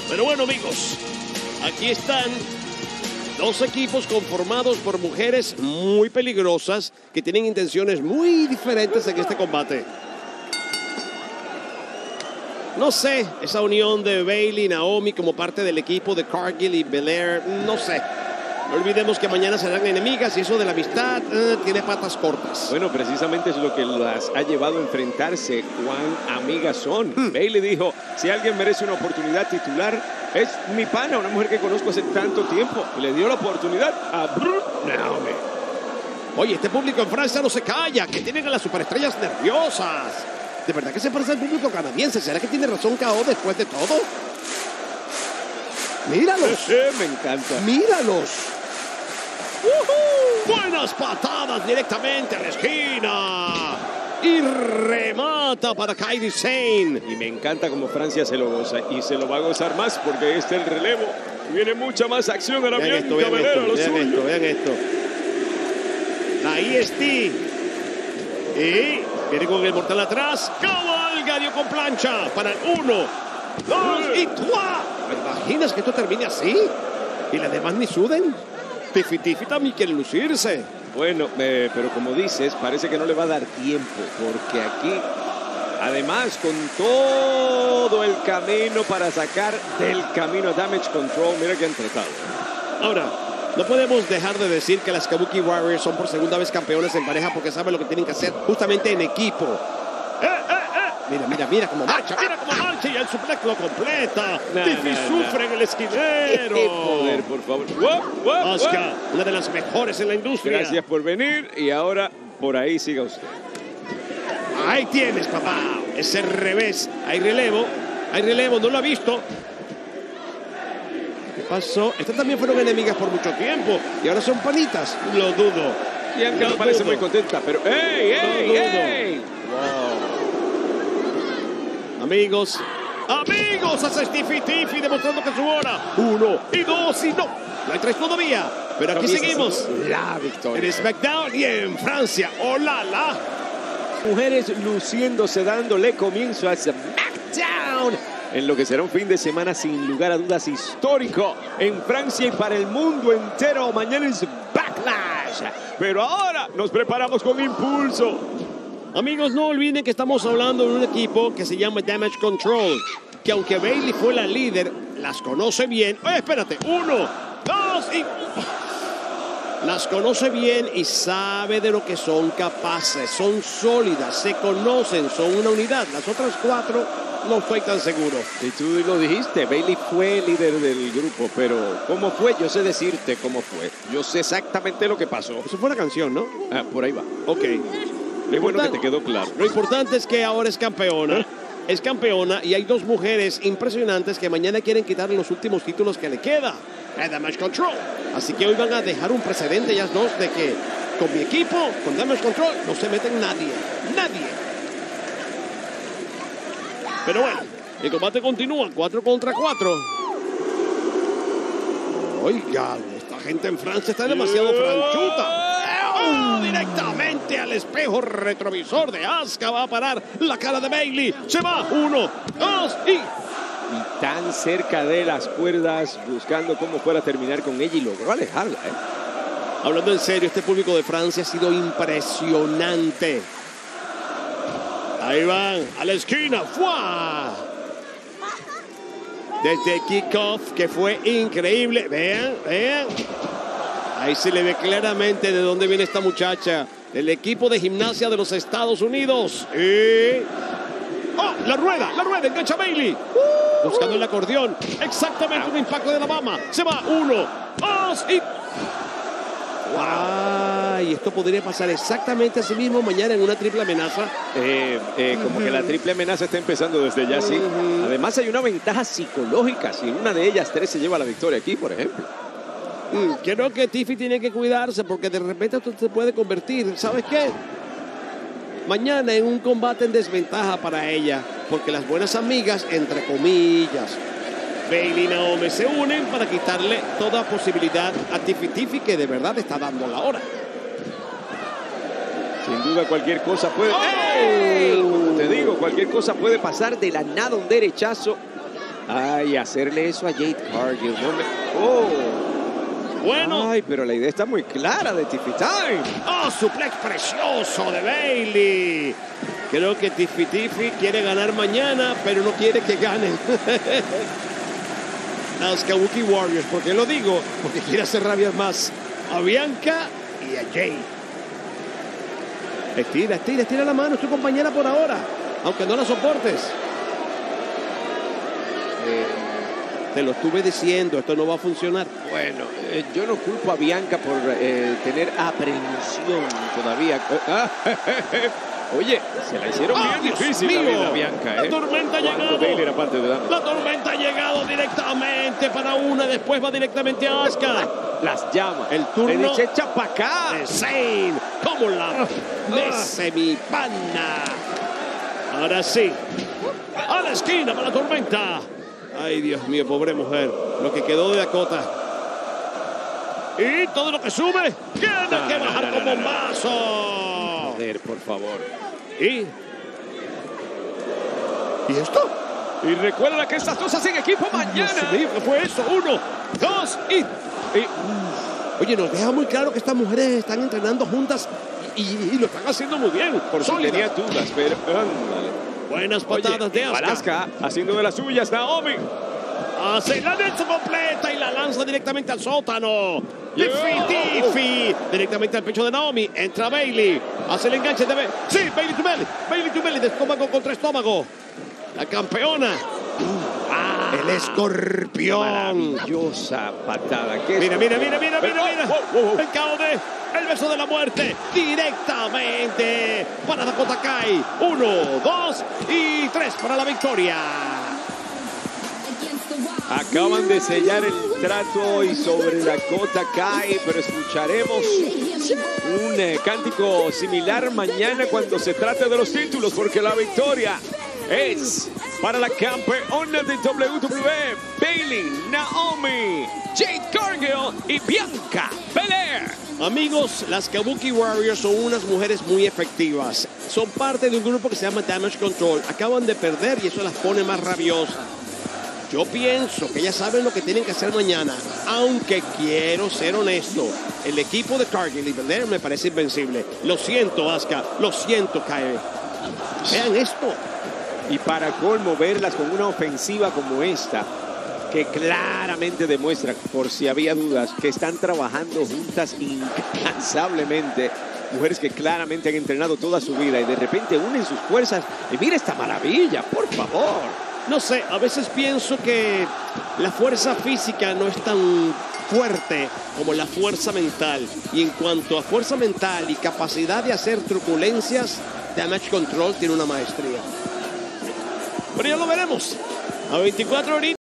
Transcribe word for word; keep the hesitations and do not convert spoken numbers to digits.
Pero bueno, amigos, aquí están dos equipos conformados por mujeres muy peligrosas que tienen intenciones muy diferentes en este combate. No sé, esa unión de Bayley y Naomi como parte del equipo de Cargill y Belair, no sé. No olvidemos que mañana serán enemigas y eso de la amistad eh, tiene patas cortas. Bueno, precisamente es lo que las ha llevado a enfrentarse. Cuán amigas son. Hmm. Bayley dijo, si alguien merece una oportunidad titular, es mi pana, una mujer que conozco hace tanto tiempo. Y le dio la oportunidad a Naomi. Oye, este público en Francia no se calla, que tienen a las superestrellas nerviosas. ¿De verdad que se parece al público canadiense? ¿Será que tiene razón K O después de todo? ¡Míralos! Sí, me encanta. ¡Míralos! ¡Uh-huh! ¡Buenas patadas directamente a la esquina! Y remata para Kairi Sane. Y me encanta como Francia se lo goza. Y se lo va a gozar más porque este es el relevo. Viene mucha más acción a la Vean esto, vean esto, vean suyo. esto, vean esto. La I S T. Y viene con el mortal atrás. Cabalga, dio con plancha para el uno, dos y tres. ¿Me imaginas que esto termine así? Y las demás ni suden. Tiffy Tiffy también quiere lucirse. Bueno, eh, pero como dices, parece que no le va a dar tiempo. Porque aquí, además, con todo el camino para sacar del camino a Damage Control, mira que han tratado. Ahora, no podemos dejar de decir que las Kabuki Warriors son por segunda vez campeones en pareja porque saben lo que tienen que hacer justamente en equipo. ¡Eh, eh, eh! Mira, mira, mira cómo marcha, mira cómo marcha y el suplex lo completa. Nah, Tiffy nah, sufre nah. en el esquinero. ¡Qué poder, por favor! ¡Wow, wow, Asuka, wow! una de las mejores en la industria. Gracias por venir y ahora por ahí siga usted. Ahí tienes, papá. Ese revés. Hay relevo. Hay relevo, no lo ha visto. ¿Qué pasó? Estas también fueron enemigas por mucho tiempo y ahora son panitas. Lo dudo. Y aunque no parece muy contenta, pero ¡ey, ey, ey! Wow. Amigos, amigos, hace Tiffy Tiffy demostrando que es su hora. Uno y dos y no. No hay tres todavía. Pero aquí seguimos. La victoria. En SmackDown y en Francia. ¡Hola, la! Mujeres luciéndose, dándole comienzo a SmackDown. En lo que será un fin de semana sin lugar a dudas histórico en Francia y para el mundo entero. Mañana es Backlash. Pero ahora nos preparamos con impulso. Amigos, no olviden que estamos hablando de un equipo que se llama Damage Control, que aunque Bayley fue la líder, las conoce bien. Oye, espérate, uno, dos y... Las conoce bien y sabe de lo que son capaces. Son sólidas, se conocen, son una unidad. Las otras cuatro no estoy tan seguro. Y tú lo dijiste, Bayley fue líder del grupo, pero ¿cómo fue? Yo sé decirte cómo fue. Yo sé exactamente lo que pasó. Eso fue la canción, ¿no? Ah, por ahí va. Ok. Qué bueno que te quedó claro. Lo importante es que ahora es campeona. Es campeona y hay dos mujeres impresionantes que mañana quieren quitarle los últimos títulos que le queda. Damage Control. Así que hoy van a dejar un precedente ellas dos de que con mi equipo, con Damage Control, no se meten nadie. Nadie. Pero bueno, el combate continúa. Cuatro contra cuatro. Oigan, esta gente en Francia está demasiado franchuta. ¡Oh! Directamente al espejo retrovisor de Asuka va a parar la cara de Bayley. Se va. Uno, dos y... Y tan cerca de las cuerdas, buscando cómo fuera a terminar con ella y logró alejarla, ¿eh? Hablando en serio, este público de Francia ha sido impresionante. Ahí van, a la esquina. ¡Fua! Desde kickoff, que fue increíble. Vean, vean. Ahí se le ve claramente de dónde viene esta muchacha. Del equipo de gimnasia de los Estados Unidos. Y... ¡oh! La rueda, la rueda, engancha Bayley. Uh, Buscando el acordeón. Exactamente un impacto de la mama. Se va, uno, dos y... ¡wow! Y esto podría pasar exactamente así mismo mañana en una triple amenaza. Eh, eh, como uh-huh. que la triple amenaza está empezando desde ya, sí. Uh-huh. Además hay una ventaja psicológica. Si una de ellas tres se lleva la victoria aquí, por ejemplo. Mm, creo que Tiffy tiene que cuidarse porque de repente esto se puede convertir, ¿sabes qué? Mañana en un combate en desventaja para ella, porque las buenas amigas, entre comillas, Bayley y Naomi se unen para quitarle toda posibilidad a Tiffy Tiffy, que de verdad está dando la hora. Sin duda cualquier cosa puede... ¡Oh! ¡Ey! Como te digo, cualquier cosa puede pasar de la nada, un derechazo. Ay, hacerle eso a Jade Cargill. No me... Oh. Bueno. Ay, pero la idea está muy clara de Tiffy Time. ¡Oh, suplex precioso de Bayley! Creo que Tiffy Tiffy quiere ganar mañana, pero no quiere que ganen. Los Kabuki Warriors. ¿Por qué lo digo? Porque quiere hacer rabiar más a Bianca y a Jade. Estira, estira, estira la mano. Es tu compañera por ahora, aunque no la soportes. Eh... Te lo estuve diciendo, esto no va a funcionar. Bueno, eh, yo no culpo a Bianca por eh, tener aprensión todavía. Oye, se la hicieron ¡Oh, bien Dios difícil mío! la vida a Bianca. La ¿eh? tormenta ha llegado. Bayley era parte de damas. La tormenta ha llegado directamente para una, después va directamente a Asuka. Las llama. El turno se echa para acá. de Zayn. ¿Cómo la mece mi pana? Ahora sí. A la esquina para la tormenta. Ay, Dios mío, pobre mujer. Lo que quedó de Dakota. Y todo lo que sube, tiene no, que no, bajar no, con no, bombazo. Joder, por favor. Y... ¿Y esto? Y recuerda que estas cosas en equipo mañana. Dios mío, ¿qué fue eso? Uno, dos y... y... Oye, nos deja muy claro que estas mujeres están entrenando juntas y, y, y lo están haciendo muy bien. Por si tenía dudas, pero... Ándale. Buenas patadas Oye, de Asuka. Asuka haciendo de las suyas, Naomi. Hace la Nelson completa y la lanza directamente al sótano. Yeah. Tiffy, Tiffy. Directamente al pecho de Naomi. Entra Bayley. Hace el enganche de Bayley. Sí, Bayley to Bayley. Bayley to Bayley de estómago contra estómago. La campeona. Ah, el escorpión. Maravillosa patada. ¿Qué Mira, mira, mira, escorpión? mira, mira, mira. Wow, wow, wow. El K O D. El beso de la muerte. Directamente para Dakota Kai. Uno, dos y tres para la victoria. Acaban de sellar el trato y sobre Dakota Kai, pero escucharemos un eh, cántico similar mañana cuando se trate de los títulos, porque la victoria es para la campeona de doble u doble u E, Bayley, Naomi, Jade Cargill y Bianca Belair. Amigos, las Kabuki Warriors son unas mujeres muy efectivas. Son parte de un grupo que se llama Damage Control. Acaban de perder y eso las pone más rabiosas. Yo pienso que ellas saben lo que tienen que hacer mañana, aunque quiero ser honesto. El equipo de Cargill y Belair me parece invencible. Lo siento, Asuka. Lo siento, Kai. Vean esto. Y para colmo, verlas con una ofensiva como esta, que claramente demuestra, por si había dudas, que están trabajando juntas incansablemente. Mujeres que claramente han entrenado toda su vida y de repente unen sus fuerzas. Y mira esta maravilla, por favor. No sé, a veces pienso que la fuerza física no es tan fuerte como la fuerza mental. Y en cuanto a fuerza mental y capacidad de hacer truculencias, Damage Control tiene una maestría. Pero ya lo veremos. A veinticuatro horitas.